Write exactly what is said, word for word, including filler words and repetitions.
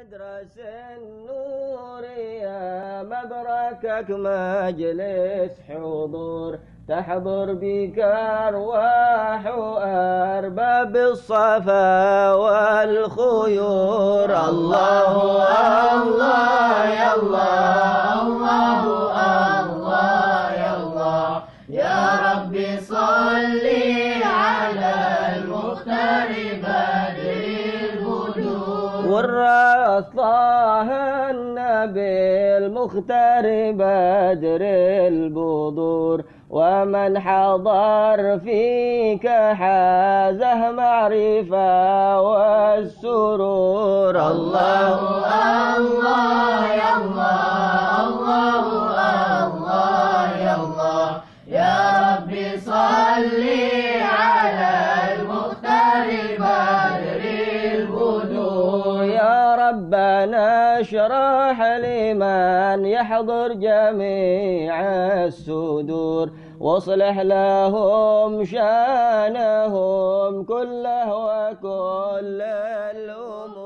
مدرس النور يا مبركك مجلس حضور، تحضر بك أرواح وأرباب الصفا والخيور. الله الله يا الله، الله الله يا الله، يا ربي صلي على المختار بدر البدور. والراس طه النبي المختار بدر البدور، ومن حضر فيك حازه معرفة والسرور. الله الله يا الله، الله الله يا الله، يا ربي صلي على المختار بدر البدور. يا ربنا اشرح لمن يحضر جميع الصدور، واصلح لهم شانهم كله وكل الأمور.